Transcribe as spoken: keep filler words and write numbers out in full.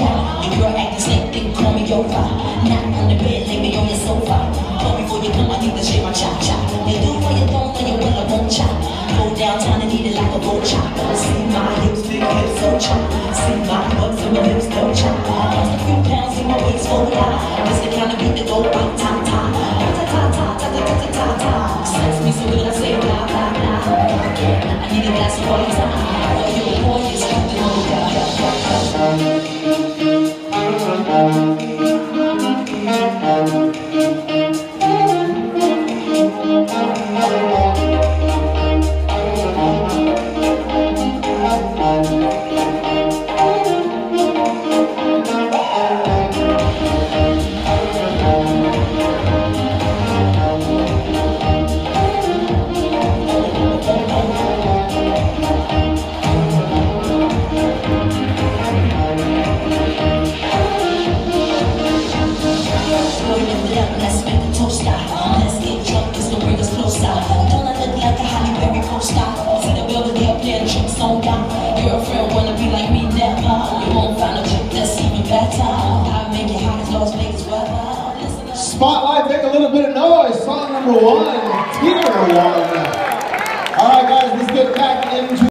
yeah. Your girl acting slick, think call me over. Not on the bed, lay me on your sofa. But before you come, I need to share my cha cha. You do what you don't, then you will, I won't cha. Go downtown and eat it like a vulture. See my hips, big hips, so cha. See my butts and my lips, no cha. Lost a few pounds, see my waist fold out. This the kind of beat that go bang, ta ta. Ta ta ta ta ta ta ta ta. Sex me so good, I say blah blah blah. I need a glass of water. Oh, you a boy, you're stupid, oh God. Let's make a toast out. Let's get drunk, it's gonna bring us closer. Don't I look like a Halle Berry poster? See the Belvedere up there, tricks on down. Girlfriend wanna be like me, never. You won't find a chick that's even better. I make it hot as Las Vegas weather. Spotlight, make a little bit of noise. Song number one, Tier One. All right, guys, let's get back into